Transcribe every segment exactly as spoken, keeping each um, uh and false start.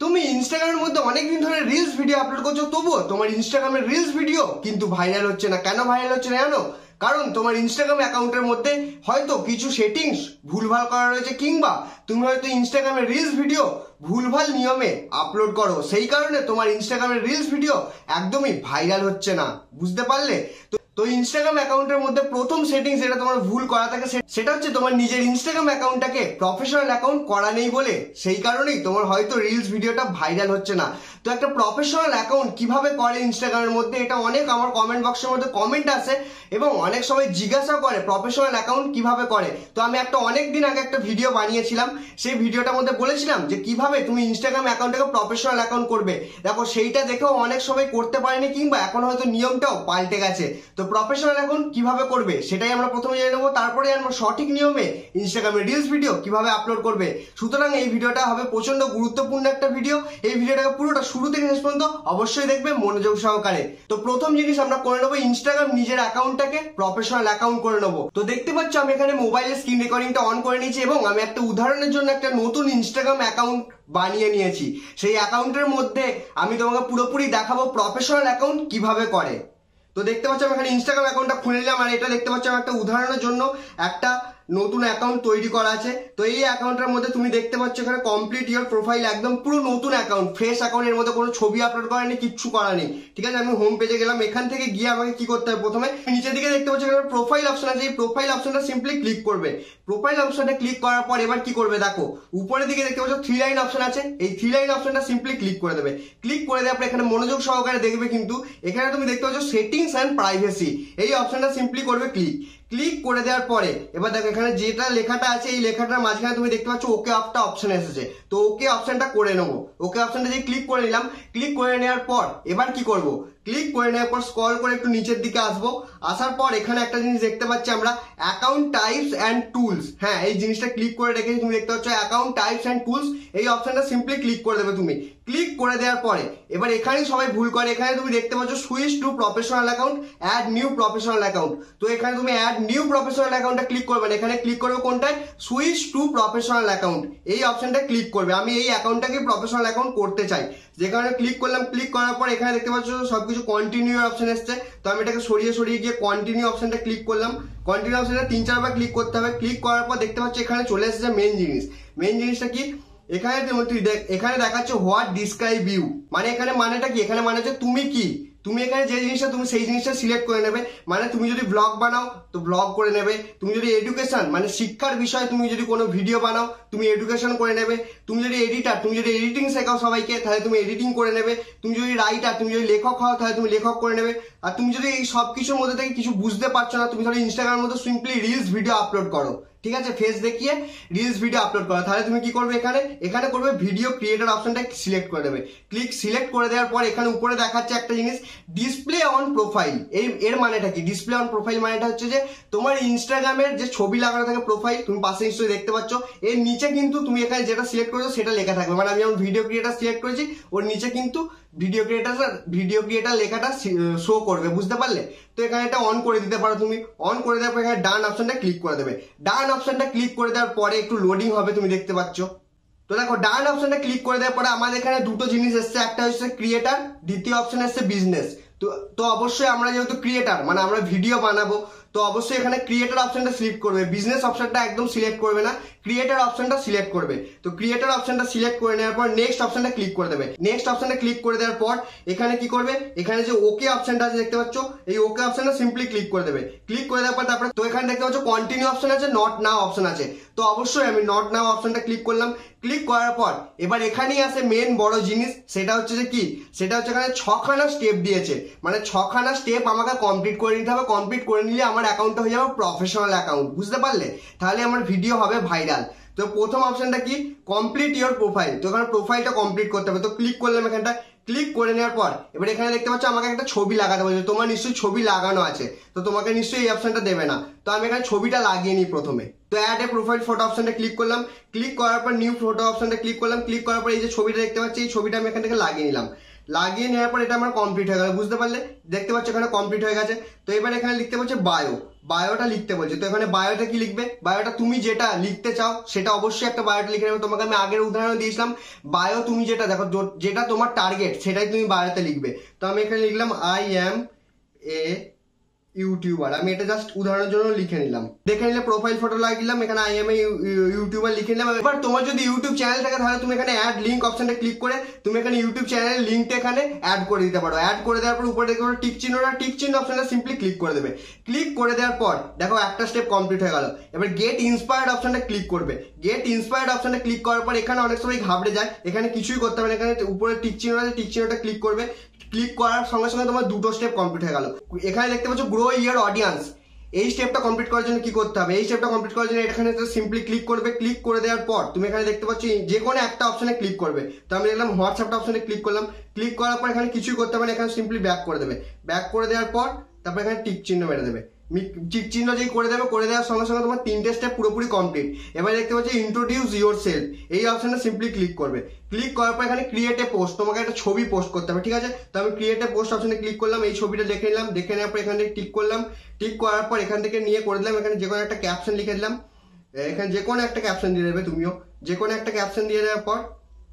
তুমি ইনস্টাগ্রামের মধ্যে অনেকদিন ধরে রিলস ভিডিও আপলোড করছো, তবুও তোমার ইনস্টাগ্রামের রিলস ভিডিও কিন্তু ভাইরাল হচ্ছে না। কেন ভাইরাল হচ্ছে না জানো? কারণ তোমার ইনস্টাগ্রাম অ্যাকাউন্টের মধ্যে হয়তো কিছু সেটিংস ভুলভাল করা রয়েছে, কিংবা তুমি হয়তো ইনস্টাগ্রামের রিলস ভিডিও ভুলভাল নিয়মে আপলোড করো, সেই কারণে তোমার ইনস্টাগ্রামের রিলস ভিডিও একদমই ভাইরাল হচ্ছে না। বুঝতে পারলে? তো ইনস্টাগ্রাম অ্যাকাউন্টের মধ্যে প্রথম সেটিংস যেটা তোমার ভুল করা থাকে সেটা হচ্ছে তোমার নিজের ইনস্টাগ্রাম অ্যাকাউন্টটাকে প্রফেশনাল অ্যাকাউন্ট করা নেই বলে, সেই কারণেই তোমার হয়তো রিলস ভিডিওটা ভাইরাল হচ্ছে না। তো একটা প্রফেশনাল অ্যাকাউন্ট কিভাবে করে ইনস্টাগ্রামের মধ্যে, এটা অনেক আমার কমেন্ট বক্সের মধ্যে কমেন্ট আসে এবং অনেক সময় জিজ্ঞাসা করে প্রফেশনাল অ্যাকাউন্ট কিভাবে করে। তো আমি একটা অনেক দিন আগে একটা ভিডিও বানিয়েছিলাম, সেই ভিডিওটার মধ্যে বলেছিলাম যে কিভাবে তুমি ইনস্টাগ্রাম অ্যাকাউন্টটাকে প্রফেশনাল অ্যাকাউন্ট করবে। দেখো, সেইটা দেখেও অনেক সবাই করতে পারেনি, কিংবা এখন হয়তো নিয়মটাও পাল্টে গেছে। তো প্রফেশনাল অ্যাকাউন্ট কিভাবে করবে সেটাই আমরা প্রথমে জেনে নেবো, তারপরে আমরা সঠিক নিয়মে ইনস্টাগ্রামে রিলস ভিডিও কিভাবে আপলোড করবে। সুতরাং এই ভিডিওটা হবে প্রচন্ড গুরুত্বপূর্ণ একটা ভিডিও। এই ভিডিওটাকে পুরোটা শুরু থেকে শেষ পর্যন্ত অবশ্যই দেখবে মনোযোগ সহকারে। তো প্রথম জিনিস আমরা করে নেবো, ইনস্টাগ্রাম নিজের অ্যাকাউন্টটাকে প্রফেশনাল অ্যাকাউন্ট করে নেবো। তো দেখতে পাচ্ছ আমি এখানে মোবাইলের স্ক্রিন রেকর্ডিংটা অন করে নিয়েছি এবং আমি একটা উদাহরণের জন্য একটা নতুন ইনস্টাগ্রাম অ্যাকাউন্ট বানিয়ে নিয়েছি। সেই অ্যাকাউন্টের মধ্যে আমি তোমাকে পুরোপুরি দেখাবো প্রফেশনাল অ্যাকাউন্ট কিভাবে করে। তো দেখতে পাচ্ছ আমি এখানে ইনস্টাগ্রাম অ্যাকাউন্টটা খুলে নিলাম, আর এটা দেখতে পাচ্ছ একটা উদাহরণের জন্য একটা নতুন অ্যাকাউন্ট তৈরি করা আছে। তো এই অ্যাকাউন্টের মধ্যে তুমি দেখতে পাচ্ছ এখানে কমপ্লিট ইওর প্রোফাইল, একদম পুরো নতুন অ্যাকাউন্ট, ফ্রেশ অ্যাকাউন্ট, এর মধ্যে কোনো ছবি আপলোড করা নেই, কিচ্ছু করা নেই। ঠিক আছে, আমি হোম পেজে গেলাম। এখান থেকে গিয়ে আমাকে কি করতে হবে, প্রথমে নিচের দিকে দেখতে পাচ্ছ এখানে প্রোফাইল অপশন আছে, এই প্রোফাইল অপশনটা সিম্পলি ক্লিক করবে। প্রোফাইল অপশনটা ক্লিক করার পর এবার কি করবে, দেখো উপরের দিকে দেখতে পাচ্ছ থ্রি লাইন অপশন আছে, এই থ্রি লাইন অপশনটা সিম্পলি ক্লিক করে দেবে। ক্লিক করে দেওয়ার পর এখানে মনোযোগ সহকারে দেখবে, কিন্তু এখানে তুমি দেখতে পাচ্ছ সেটিংস অ্যান্ড প্রাইভেসি, এই অপশনটা সিম্পলি করবে ক্লিক। ক্লিক করে দেওয়ার পরে এবার দেখো এখানে যেটা লেখাটা আছে, এই লেখাটার মাঝখানে তুমি দেখতে পাচ্ছ ওকে অফটা অপশন এসেছে। তো ওকে অপশনটা করে নেবো। ওকে অপশনটা যে ক্লিক করে নিলাম, ক্লিক করে নেওয়ার পর এবার কি করব, ক্লিক করে নেওয়ার পর স্ক্রল করে একটু নিচের দিকে আসবো। আসার পর এখানে একটা জিনিস দেখতে পাচ্ছি আমরা, অ্যাকাউন্ট টাইপস অ্যান্ড টুলস। হ্যাঁ, এই জিনিসটা ক্লিক করে রেখেছি, তুমি দেখতে পাচ্ছ অ্যাকাউন্ট টাইপস অ্যান্ড টুলস, এই অপশনটা সিম্পলি ক্লিক করে দেবে তুমি। ক্লিক করে দেওয়ার পরে এবার এখানেই সবাই ভুল করে, এখানে তুমি দেখতে পাচ্ছ switch to professional account, add new professional account. তো এখানে তুমি অ্যাড নিউ প্রফেশনাল অ্যাকাউন্টটা ক্লিক করবে না, এখানে ক্লিক করবে কোনটায়, সুইচ টু প্রফেশনাল অ্যাকাউন্ট, এই অপশনটা ক্লিক করবে। আমি এই অ্যাকাউন্টটাকে প্রফেশনাল অ্যাকাউন্ট করতে চাই, যেখানে ক্লিক করলাম। ক্লিক করার পর এখানে দেখতে পাচ্ছ সবকিছু কন্টিনিউ অপশন এসছে। তো আমি এটাকে সরিয়ে সরিয়ে গিয়ে কন্টিনিউ অপশনটা ক্লিক করলাম। কন্টিনিউ অপশনটা তিন চারবার ক্লিক করতে হবে। ক্লিক করার পর দেখতে পাচ্ছ এখানে চলে এসেছে মেন জিনিস। মেন জিনিসটা কি, এখানে তুই দেখ, এখানে দেখাচ্ছে হোয়াট ডিসক্রাইব ইউ, মানে এখানে মানেটা কি, এখানে মানে হচ্ছে তুমি কি। তুমি এখানে যে জিনিসটা তুমি সেই জিনিসটা সিলেক্ট করে নেবে। মানে তুমি যদি ব্লগ বানাও তো ব্লগ করে নেবে, তুমি যদি এডুকেশন মানে শিক্ষার বিষয়ে তুমি যদি কোনো ভিডিও বানাও তুমি এডুকেশন করে নেবে, তুমি যদি এডিটার তুমি যদি এডিটিং শেখাও সবাইকে তাহলে তুমি এডিটিং করে নেবে, তুমি যদি রাইটার তুমি যদি লেখক হও তাহলে তুমি লেখক করে নেবে। আর তুমি যদি এই সব কিছুর মধ্যে থেকে কিছু বুঝতে পারছো না, তুমি তাহলে ইনস্টাগ্রামের মধ্যে সিম্পলি রিলস ভিডিও আপলোড করো। ঠিক আছে, ফেস দেখিয়ে রিলস ভিডিও আপলোড করো। তাহলে তুমি কি করবে, এখানে এখানে করবে ভিডিও ক্রিয়েটর অপশনটা সিলেক্ট করে দেবে। ক্লিক সিলেক্ট করে দেওয়ার পর এখানে উপরে দেখাচ্ছে একটা জিনিস, ডিসপ্লে অন প্রোফাইল। এই এর মানেটা কি, ডিসপ্লে অন প্রোফাইল মানেটা হচ্ছে যে তোমার ইনস্টাগ্রামের যে ছবি লাগানো থাকে প্রোফাইল, তুমি পাশে নিশ্চয়ই দেখতে পাচ্ছ, এর নিচে কিন্তু তুমি এখানে যেটা সিলেক্ট করেছো সেটা লেখা থাকবে। মানে আমি যেমন ভিডিও ক্রিয়েটার সিলেক্ট করেছি, ওর নিচে কিন্তু ভিডিও ক্রিয়েটার ভিডিও ক্রিয়েটার লেখাটা শো করবে। বুঝতে পারলে? তো এখানে এটা অন করে দিতে পারো তুমি। অন করে দেওয়ার পর এখানে ডান অপশনটা ক্লিক করে দেবে। ডান অপশনটা ক্লিক করে দেওয়ার পরে একটু লোডিং হবে, তুমি দেখতে পাচ্ছ। তো দেখো ডান অপশনটা ক্লিক করে দেওয়ার পরে আমাদের এখানে দুটো জিনিস এসছে, একটা হচ্ছে ক্রিয়েটার, দ্বিতীয় অপশন এসছে বিজনেস। তো তো অবশ্যই আমরা যেহেতু ক্রিয়েটার মানে আমরা ভিডিও বানাবো, তো অবশ্যই এখানে ক্রিয়েটার অপশনটা সিলেক্ট করবে, বিজনেস অপশনটা একদম সিলেক্ট করবে না, ক্রিয়েটার অপশনটা সিলেক্ট করবে। তো ক্রিয়েটার অপশনটা সিলেক্ট করে নেওয়ার পর নেক্সট অপশনটা ক্লিক করে দেবে। নেক্সট অপশনটা ক্লিক করে দেওয়ার পর এখানে কি করবে, এখানে যে ওকে অপশনটা আছে দেখতে পাচ্ছ, এই ওকে অপশনটা সিম্পলি ক্লিক করে দেবে। ক্লিক করে দেওয়ার পর তারপরে তো এখানে দেখতে পাচ্ছ কন্টিনিউ অপশন আছে, নট নাও অপশন আছে। তো অবশ্যই আমি নট নাও অপশনটা ক্লিক করলাম। ক্লিক করার পর এবার এখানেই আসে মেন বড় জিনিস, সেটা হচ্ছে যে কি, সেটা হচ্ছে এখানে ছখানা স্টেপ দিয়েছে, মানে ছখানা স্টেপ আমাকে কমপ্লিট করে নিতে হবে। কমপ্লিট করে নিলে আমার অ্যাকাউন্টটা হয়ে যাবে প্রফেশনাল অ্যাকাউন্ট। বুঝতে পারলে? তাহলে আমার ভিডিও হবে ভাইরাল। তো প্রথম অপশনটা কি, কমপ্লিট ইওর প্রোফাইল। তো এখানে প্রোফাইলটা কমপ্লিট করতে হবে। তো ক্লিক করলাম এখানটা। ক্লিক করে নেওয়ার পর এবার এখানে দেখতে পাচ্ছ আমাকে একটা ছবি লাগাতে বলছে, তোমার নিশ্চয়ই ছবি লাগানো আছে, তো তোমাকে নিশ্চয়ই এই অপশনটা দেবে না। তো আমি এখানে ছবিটা লাগিয়ে নিই প্রথমে। তো অ্যাড এ প্রোফাইল ফটো অপশনটা ক্লিক করলাম। ক্লিক করার পর নিউ ফটো অপশনটা ক্লিক করলাম। ক্লিক করার পর এই যে ছবিটা দেখতে পাচ্ছি, এই ছবিটা আমি এখান থেকে লাগিয়ে নিলাম। লাগিয়ে নেওয়ার পর এটা আমার কমপ্লিট হয়ে গেল, বুঝতে পারলে? দেখতে পাচ্ছ এখানে কমপ্লিট হয়ে গেছে। তো এবার এখানে লিখতে বলছে বায়ো, বায়োটা লিখতে বলছে। তো এখানে বায়োটা কি লিখবে? বায়োটা তুমি যেটা লিখতে চাও সেটা অবশ্যই একটা বায়োটা লিখে নেবে। তোমাকে আমি আগের উদাহরণ দিয়েছিলাম, বায়ো তুমি যেটা দেখো যেটা তোমার টার্গেট সেটাই তুমি বায়োতে লিখবে। তো আমি এখানে লিখলাম আই এম এ ইউটিউবার, আমি এটা জাস্ট উদাহরণের জন্য লিখে নিলাম। দেখে নিলে প্রোফাইল ফটো লাগিলাম, এখানে আই এম এ ইউটিউবার লিখে নিলাম। এবার তোমার যদি ইউটিউব চ্যানেল থাকে তাহলে তুমি এখানে অ্যাড লিঙ্ক অপশনটা ক্লিক করে তুমি এখানে ইউটিউব চ্যানেলের লিঙ্কটা এখানে অ্যাড করে দিতে পারো। অ্যাড করে দেওয়ার পর উপরে দেখবে টিক চিহ্নটা, টিক চিহ্ন অপশনটা সিম্পলি ক্লিক করে দেবে। ক্লিক করে দেওয়ার পর দেখো একটা স্টেপ কমপ্লিট হয়ে গেল। এবার গেট ইন্সপায়ার্ড অপশনটা ক্লিক করবে। গেট ইন্সপায়ার্ড অপশনটা ক্লিক করার পর এখানে অনেক সময় ঘাবড়ে যায়, এখানে কিছুই করতে হবে না। এখানে উপরে টিক চিহ্ন আছে, টিক চিহ্নটা ক্লিক করবে। ক্লিক করার সঙ্গে সঙ্গে তোমার দুটো স্টেপ কমপ্লিট হয়ে গেল। এখানে দেখতে পাচ্ছ গ্রো ইয়ার অডিয়েন্স, এই স্টেপটা কমপ্লিট করার জন্য কি করতে হবে? এই স্টেপটা কমপ্লিট করার জন্য এখানে সিম্পলি ক্লিক করবে। ক্লিক করে দেওয়ার পর তুমি এখানে দেখতে পাচ্ছ যে কোনো একটা অপশনে ক্লিক করবে। তো আমি দেখলাম হোয়াটসঅ্যাপটা অপশনে ক্লিক করলাম। ক্লিক করার পর এখানে কিছুই করতে হবে না, এখানে সিম্পলি ব্যাক করে দেবে। ব্যাক করে দেওয়ার পর তারপর এখানে টিক চিহ্ন মেরে দেবে। টিক চিহ্ন যেই করে দেবে, করে দেওয়ার সঙ্গে সঙ্গে তোমার তিনটে স্টেপ পুরোপুরি কমপ্লিট। এবার দেখতে পাচ্ছি ইন্ট্রোডিউস ইউর সেলফ, এই অপশনে সিম্পলি ক্লিক করবে। ক্লিক করার পর এখানে ক্রিয়েট এ পোস্ট, তোমাকে একটা ছবি পোস্ট করতে হবে, ঠিক আছে? তো আমি ক্রিয়েট এ পোস্ট অপশনে ক্লিক করলাম, এই ছবিটা দেখে নিলাম। দেখে নেওয়ার পর এখান থেকে টিক করলাম। টিক করার পর এখান থেকে নিয়ে করে দিলাম, এখানে যে কোনো একটা ক্যাপশন লিখে দিলাম। এখানে যে কোনো একটা ক্যাপশন দিয়ে দেবে, তুমিও যে কোনো একটা ক্যাপশন দিয়ে দেওয়ার পর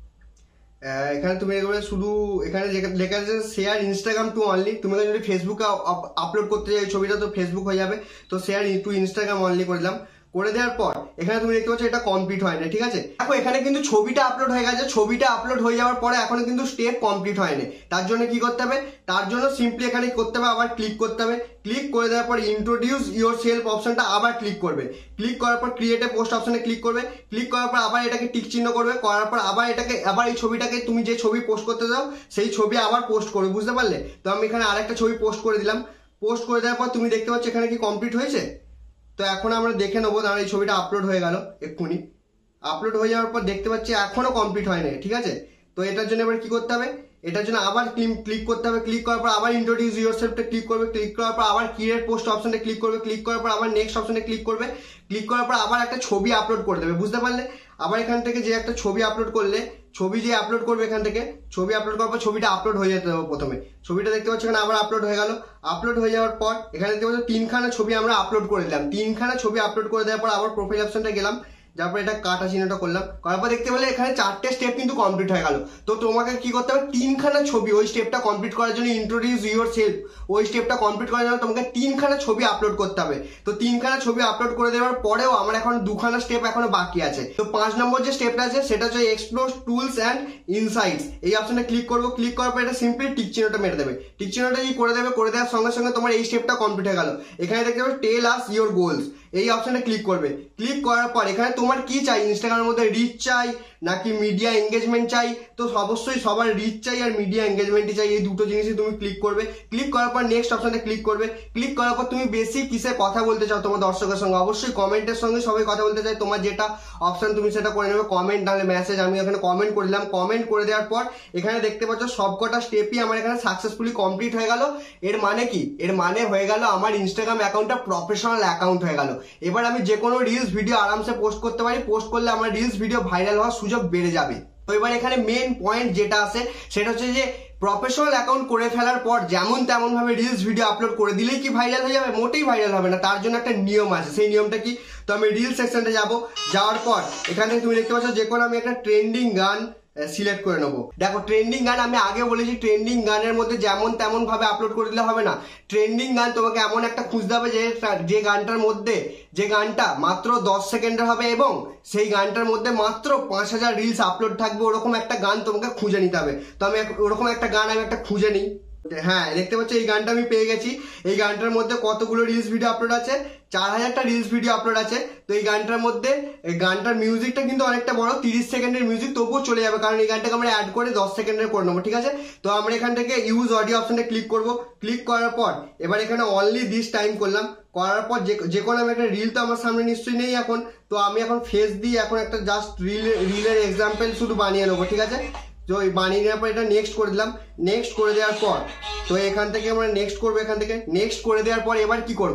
এখানে তুমি শুধু এখানে লেখা আছে শেয়ার ইনস্টাগ্রাম টু অনলি। তুমি যদি ফেসবুকে আপলোড করতে চাই ছবিটা তো ফেসবুক হয়ে যাবে, তো শেয়ার টু ইনস্টাগ্রাম অনলি করে দিলাম। করে দেওয়ার পর এখানে তুমি দেখতে পাচ্ছ এটা কমপ্লিট হয় না, ঠিক আছে? দেখো এখানে কিন্তু ছবিটা আপলোড হয়ে গেছে। ছবিটা আপলোড হয়ে যাওয়ার পরে এখনো কিন্তু স্টেপ কমপ্লিট হয়নি। তার জন্য কি করতে হবে? তার জন্য সিম্পলি এখানে করতে হবে, আবার ক্লিক করতে হবে। ক্লিক করে দেওয়ার পর ইন্ট্রোডিউস ইউর সেলফ অপশনটা আবার ক্লিক করবে। ক্লিক করার পর ক্রিয়েট এ পোস্ট অপশনে ক্লিক করবে। ক্লিক করার পর আবার এটাকে টিক চিহ্ন করবে। করার পর আবার এটাকে আবার এই ছবিটাকে তুমি যে ছবি পোস্ট করতে দাও সেই ছবি আবার পোস্ট করবে, বুঝতে পারলে? তো আমি এখানে আরেকটা ছবি পোস্ট করে দিলাম। পোস্ট করে দেওয়ার পর তুমি দেখতে পাচ্ছ এখানে কি কমপ্লিট হয়েছে। তো এখন আমরা দেখে নেবো, তাহলে এই ছবিটা আপলোড হয়ে গেল এক্ষুনি। আপলোড হয়ে যাওয়ার পর দেখতে পাচ্ছি এখনো কমপ্লিট হয়নি, ঠিক আছে? তো এটার জন্য এবার কি করতে হবে? এটার জন্য আবার ক্লিক করতে হবে। ক্লিক করার পর আবার ইন্ট্রোডিউস ইউরসেলফটা ক্লিক করবে। ক্লিক করার পর আবার ক্রিয়েট পোস্ট অপশনটা ক্লিক করবে। ক্লিক করার পর আবার নেক্সট অপশনে ক্লিক করবে। ক্লিক করার পর আবার একটা ছবি আপলোড করে দেবে, বুঝতে পারলে? আবার এখান থেকে যে একটা ছবি আপলোড করলে, ছবি যে আপলোড করবে এখান থেকে ছবি আপলোড করার পর ছবিটা আপলোড হয়ে যেতে হবে। প্রথমে ছবিটা দেখতে পাচ্ছ এখানে আবার আপলোড হয়ে গেল। আপলোড হয়ে যাওয়ার পর এখানে দেখতে পাচ্ছ তিনখানা ছবি আমরা আপলোড করে দিলাম। তিনখানা ছবি আপলোড করে দেওয়ার পর আবার প্রোফাইল অপশনটা গেলাম, যারপর এটা কাটা চিহ্নটা করলাম। করার পর দেখতে পেলে এখানে চারটে স্টেপ কিন্তু কমপ্লিট হয়ে গেল। তো তোমাকে কি করতে হবে? তিনখানা ছবি ওই স্টেপটা কমপ্লিট করার জন্য ইন্ট্রোডিউস ইউর সেলফ ওই স্টেপটা কমপ্লিট করার জন্য তোমাকে তিনখানা ছবি আপলোড করতে হবে। তো তিনখানা ছবি আপলোড করে দেওয়ার পরেও আমার এখন দুখানা স্টেপ এখনো বাকি আছে। তো পাঁচ নম্বর যে স্টেপটা আছে সেটা হচ্ছে এক্সপ্লোর টুলস অ্যান্ড ইনসাইটস, এই অপশনে ক্লিক করবো। ক্লিক করার পর এটা সিম্পলি টিক চিহ্নটা মেরে দেবে। টিক চিহ্নটা কি করে দেবে, করে দেওয়ার সঙ্গে সঙ্গে তোমার এই স্টেপটা কমপ্লিট হয়ে গেল। এখানে দেখতে পাবে টেল আস ইউর গোলস, এই অপশনে ক্লিক করবে। ক্লিক করার পর এখানে তোমার কি চাই? ইনস্টাগ্রামের মধ্যে রিচ চাই নাকি মিডিয়া এঙ্গেজমেন্ট চাই? তো অবশ্যই সবার রিচ চাই আর মিডিয়া এঙ্গেজমেন্টই চাই, এই দুটো জিনিসই তুমি ক্লিক করবে। ক্লিক করার পর নেক্সট অপশনে ক্লিক করবে। ক্লিক করার পর তুমি বেশি কিসে কথা বলতে চাও তোমার দর্শকের সঙ্গে? অবশ্যই কমেন্টের সঙ্গে সবাই কথা বলতে চাই। তোমার যেটা অপশন তুমি সেটা করে নেবে, কমেন্ট নাহলে মেসেজ। আমি এখানে কমেন্ট করে দিলাম। কমেন্ট করে দেওয়ার পর এখানে দেখতে পাচ্ছ সবকটা স্টেপই আমার এখানে সাকসেসফুলি কমপ্লিট হয়ে গেল। এর মানে কি? এর মানে হয়ে গেল আমার ইনস্টাগ্রাম অ্যাকাউন্টটা প্রফেশনাল অ্যাকাউন্ট হয়ে গেল। এবার আমি যে কোনো রিলস ভিডিও আরামসে পোস্ট করতে পারি। পোস্ট করলে আমার রিলস ভিডিও ভাইরাল হওয়ার সুযোগ বেড়ে যাবে। তো এবার এখানে মেন পয়েন্ট যেটা আছে সেটা হচ্ছে যে প্রফেশনাল অ্যাকাউন্ট করে ফেলার পর যেমন তেমন ভাবে রিলস ভিডিও আপলোড করে দিলেই কি ভাইরাল হয়ে যাবে? মোটেই ভাইরাল হবে না। তার জন্য একটা নিয়ম আছে। সেই নিয়মটা কি? তো আমি রিল সেকশনটা যাবো। যাওয়ার পর এখানে তুমি দেখতে পাচ্ছ যে কোনো আমি একটা ট্রেন্ডিং গান সিলেক্ট করে নেবো। দেখো ট্রেন্ডিং গান আমি আগে বলেছি, ট্রেন্ডিং গানের মধ্যে যেমন তেমন ভাবে আপলোড করে দিলে হবে না। ট্রেন্ডিং গান তোমাকে এমন একটা খুঁজতে হবে যে যে গানটার মধ্যে যে গানটা মাত্র দশ সেকেন্ডের হবে এবং সেই গানটার মধ্যে মাত্র পাঁচ হাজার রিলস আপলোড থাকবে, ওরকম একটা গান তোমাকে খুঁজে নিতে হবে। তো আমি ওরকম একটা গান আমি একটা খুঁজে নিই। হ্যাঁ দেখতে পাচ্ছ এই গানটা আমি পেয়ে গেছি। এই গানটার মধ্যে কতগুলো রিলস ভিডিও আপলোড আছে? চার হাজারটা রিলস ভিডিও আপলোড আছে। তো এই গানটার মধ্যে এই গানটার মিউজিকটা কিন্তু অনেকটা বড়, তিরিশ সেকেন্ডের মিউজিক, তবুও চলে যাবে কারণ এই গানটাকে আমরা অ্যাড করে দশ সেকেন্ডের করে নেবো, ঠিক আছে? তো আমরা এখান থেকে ইউজ অডিও অপশনে ক্লিক করব। ক্লিক করার পর এবার এখানে অনলি দিস টাইম করলাম। করার পর যে কোনো আমি একটা রিল তো আমার সামনে নিশ্চয়ই নেই এখন, তো আমি এখন ফেস দিয়ে এখন একটা জাস্ট রিল রিলের এক্সাম্পল শুধু বানিয়ে নেবো, ঠিক আছে? তো বানিয়ে নেওয়ার পর এটা নেক্সট করে দিলাম। নেক্সট করে দেওয়ার পর তো এখান থেকে আমরা নেক্সট করবো। এখান থেকে নেক্সট করে দেওয়ার পর এবার কি করব?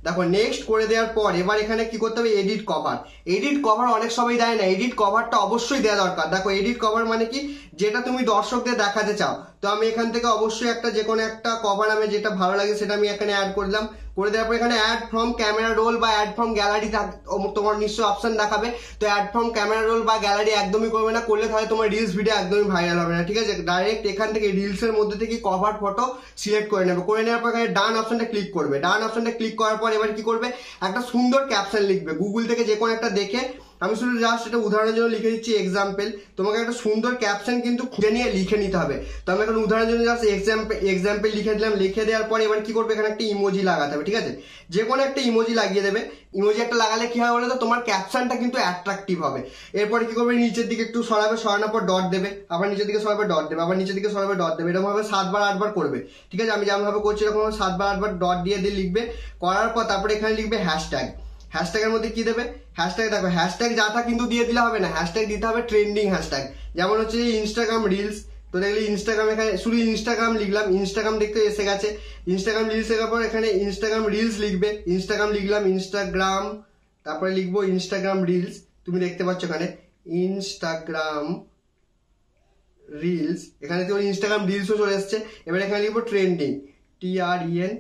দেখো নেক্সট করে দেওয়ার পর এবার এখানে কি করতে হবে, এডিট কভার। এডিট কভার অনেক সবাই দেয় না, এডিট কভারটা অবশ্যই দেওয়া দরকার। দেখো এডিট কভার মানে কি, যেটা তুমি দর্শকদের দেখাতে চাও। তো আমি এখান থেকে অবশ্যই একটা যে কোনো একটা কভার আমি যেটা ভালো লাগে সেটা আমি এখানে অ্যাড করলাম। করে দেওয়ার পর এখানে অ্যাড ফ্রম ক্যামেরা রোল বা অ্যাড ফ্রম গ্যালারি তোমার নিশ্চয়ই অপশন দেখাবে। তো অ্যাড ফ্রম ক্যামেরা রোল বা গ্যালারি একদমই করবে না, করলে তাহলে তোমার রিলস ভিডিও একদমই ভাইরাল হবে না, ঠিক আছে। ডাইরেক্ট এখান থেকে রিলসের মধ্যে থেকে কভার ফটো সিলেক্ট করে নেবে। করে নেওয়ার পর এখানে ডান অপশনটা ক্লিক করবে। ডান অপশনটা ক্লিক করার পর এবার কি করবে, একটা সুন্দর ক্যাপশন লিখবে। গুগল থেকে যে কোনো একটা দেখে, আমি শুধু জাস্ট এটা উদাহরণের জন্য লিখে দিচ্ছি এক্সাম্পল। তোমাকে একটা সুন্দর ক্যাপশন কিন্তু খুঁজে নিয়ে লিখে নিতে হবে। তো আমি এখন উদাহরণের জন্য জাস্ট এক্সাম্পল এক্সাম্পল লিখে দিলাম। লিখে দেওয়ার পর এবার কি করবে, এখানে একটা ইমোজি লাগাতে হবে, ঠিক আছে। যে কোনো একটা ইমোজি লাগিয়ে দেবে। ইমোজি একটা লাগালে কি হবে বলে তো, তোমার ক্যাপশনটা কিন্তু অ্যাট্রাকটিভ হবে। এরপরে কি করবে, নিচের দিকে একটু সরাবে, সরানোর পর ডট দেবে, আবার নিচের দিকে সরাবে ডট দেবে, আবার নিচের দিকে সরাবে ডট দেবে। এরকম ভাবে সাতবার আটবার করবে, ঠিক আছে। আমি যেমন ভাবে করছি এরকম সাতবার আটবার ডট দিয়ে দিয়ে লিখবে। করার পর তারপরে এখানে লিখবে হ্যাশট্যাগ। হ্যাশট্যাগের মধ্যে কি দেবে, হ্যাশট্যাগ। দেখো হ্যাশট্যাগ যাটা কিন্তু দিয়ে দিলে হবে না, হ্যাশট্যাগ দিতে হবে ট্রেন্ডিং হ্যাশট্যাগ। যেমন হচ্ছে ইনস্টাগ্রাম রিলস, তো দেখলে ইনস্টাগ্রাম, এখানে শুধু ইনস্টাগ্রাম লিখলাম, ইনস্টাগ্রাম দেখতে এসে গেছে। ইনস্টাগ্রাম রিলস লেখার পর এখানে ইনস্টাগ্রাম রিলস লিখবে। ইনস্টাগ্রাম লিখলাম, ইনস্টাগ্রাম, তারপরে লিখবো ইনস্টাগ্রাম রিলস। তুমি দেখতে পাচ্ছ এখানে ইনস্টাগ্রাম রিলস, এখানে তো ইনস্টাগ্রাম রিলসও চলে এসছে। এবার এখানে লিখবো trending, T R E N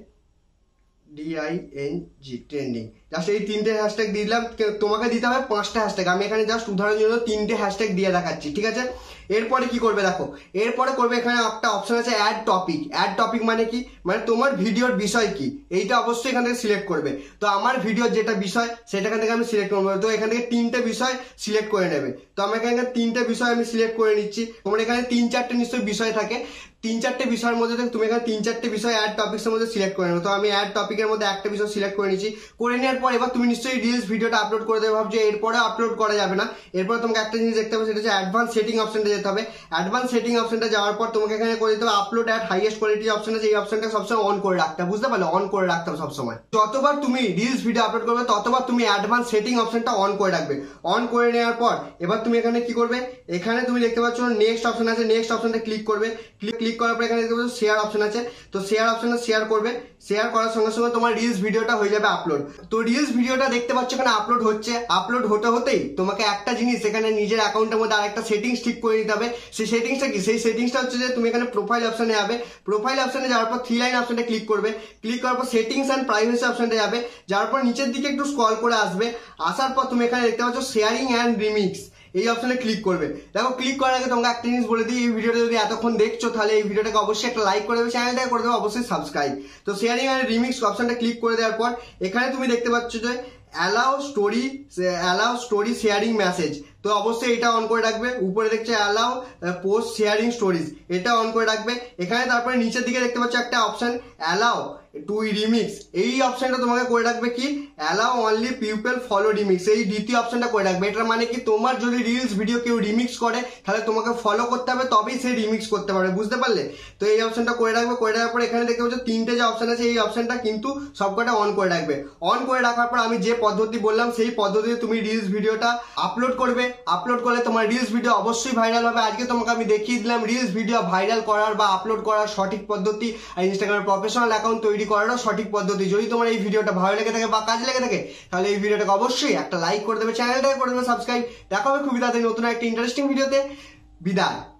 D I N G, trending. Just এই তিনটে হ্যাশট্যাগ দিলাম। তোমাকে দিতে হবে পাঁচটা হ্যাশট্যাগ, আমি এখানে জাস্ট উদাহরণের জন্য তিনটে হ্যাশট্যাগ দিয়ে দেখাচ্ছি, ঠিক আছে। এরপরে কি করবে দেখো, এরপরে করবে এখানে একটা অপশন আছে অ্যাড টপিক। অ্যাড টপিক মানে কি, মানে তোমার ভিডিওর বিষয় কি, এইটা অবশ্যই এখান থেকে সিলেক্ট করবে। তো আমার ভিডিওর যেটা বিষয় সেটা এখান থেকে আমি সিলেক্ট করবো। তো এখান থেকে তিনটে বিষয় সিলেক্ট করে নেবে। তো আমি এখানে তিনটে বিষয় আমি সিলেক্ট করে নিচ্ছি। তোমার এখানে তিন চারটে নিশ্চয়ই বিষয় থাকে, তিন চারটে বিষয়ের মধ্যে তুমি এখানে তিন চারটে বিষয় অ্যাড টপিক্সের মধ্যে সিলেক্ট করে নেবে। তো আমি অ্যাড টপিকের মধ্যে একটা বিষয় সিলেক্ট করে নিচ্ছি। করে নেওয়ার পর এবার তুমি নিশ্চয়ই রিলস ভিডিওটা আপলোড করে দেবে, ভাবছো এরপরে আপলোড করা যাবে না। এরপর তোমাকে একটা জিনিস দেখতে হবে, সেটা হচ্ছে অ্যাডভান্স সেটিং অপশনটা যেতে হবে। অ্যাডভান্স সেটিং অপশনটা যাওয়ার পর তোমাকে এখানে করে দিতে হবে upload at highest quality option আছে, এই অপশনটা সবসময় অন করে রাখতে হবে, বুঝতে পারলে, অন করে রাখতে হবে সবসময়। যতবার তুমি রিলস ভিডিও আপলোড করবে ততবার তুমি অ্যাডভান্স সেটিং অপশনটা অন করে রাখবে। অন করে নেওয়ার পর এবার তুমি এখানে কি করবে, এখানে তুমি দেখতে পাচ্ছ নেক্সট অপশন আছে, নেক্সট অপশনটা ক্লিক করবে। ক্লিক ক্লিক করার পর এখানে দেখতে পাচ্ছ শেয়ার অপশন আছে, তো শেয়ার অপশনটা শেয়ার করবে। শেয়ার করার সঙ্গে সঙ্গে তোমার রিলস ভিডিওটা হয়ে যাবে আপলোড। তো রিলস ভিডিওটা দেখতে পাচ্ছ এখানে আপলোড হচ্ছে। আপলোড হতে হতেই তোমাকে একটা জিনিস এখানে নিজের অ্যাকাউন্টের মধ্যে আরেকটা সেটিংস ঠিক করে নিতে হবে। সেই সেটিংসটা কি, সেই সেটিংসটা হচ্ছে যে তুমি এখানে প্রোফাইল অপশনে যাবে। প্রোফাইল অপশনে যাওয়ার পর থ্রি লাইন অপশনটা ক্লিক করবে। ক্লিক করার পর সেটিংস অ্যান্ড প্রাইভেসি অপশনটা যাবে। যাওয়ার পর নিচের দিকে একটু স্ক্রল করে আসবে। আসার পর তুমি এখানে দেখতে পাচ্ছ শেয়ারিং অ্যান্ড রিমিক্স, এই অপশনে ক্লিক করবে। দেখো ক্লিক করার আগে তোমাকে একটা জিনিস বলে দিই, এই ভিডিওটা যদি এতক্ষণ দেখছো তাহলে এই ভিডিওটাকে অবশ্যই একটা লাইক করে দেবে, চ্যানেলটাকে করে দেবে অবশ্যই সাবস্ক্রাইব। তো শেয়ারিং অ্যান্ড রিমিক্স অপশনটা ক্লিক করে দেওয়ার পর এখানে তুমি দেখতে পাচ্ছ যে allow story allow story sharing message, তো অবশ্যই এটা অন করে রাখবে। উপরে দেখছে অ্যালাউ পোস্ট শেয়ারিং স্টোরিজ, এটা অন করে রাখবে। এখানে তারপরে নিচের দিকে দেখতে পাচ্ছ একটা অপশন অ্যালাউ টু রিমিক্স, এই অপশনটা তোমাকে করে রাখবে কি allow only people follow remix, এই দ্বিতীয় অপশনটা করে রাখবে। এটার মানে কি, তোমার যদি রিলস ভিডিও কেউ রিমিক্স করে তাহলে তোমাকে ফলো করতে হবে, তবেই সে রিমিক্স করতে পারবে, বুঝতে পারলে। তো এই অপশনটা করে রাখবে। করে রাখার পর এখানে দেখতে পাচ্ছ তিনটে যে অপশন আছে, এই অপশনটা কিন্তু সবকটা অন করে রাখবে। অন করে রাখার পর আমি যে পদ্ধতি বললাম সেই পদ্ধতিতে তুমি রিলস ভিডিওটা আপলোড করবে। আপলোড করলে তোমার রিলস ভিডিও অবশ্যই ভাইরাল হবে। আজকে তোমাকে আমি দেখিয়ে দিলাম রিলস ভিডিও ভাইরাল করার বা আপলোড করার সঠিক পদ্ধতি, আর ইনস্টাগ্রামের প্রফেশনাল অ্যাকাউন্ট তৈরি করারও সঠিক পদ্ধতি। যদি তোমার এই ভিডিওটা ভালো লেগে থাকে বা কাজে লেগে থাকে তাহলে এই ভিডিওটাকে অবশ্যই একটা লাইক করে দেবে, চ্যানেলটাকে করে দেবে সাবস্ক্রাইব। দেখা হবে খুবই তাড়াতাড়ি নতুন একটা ইন্টারেস্টিং ভিডিওতে। বিদায়।